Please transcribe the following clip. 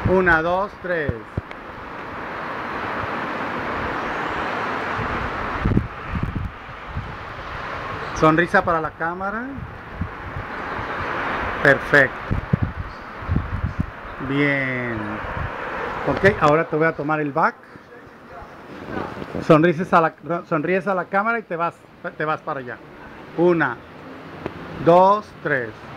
1, 2, 3. Sonrisa para la cámara. Perfecto. Bien. Ok, ahora te voy a tomar el back. Sonríes a la cámara y te vas para allá. 1, 2, 3.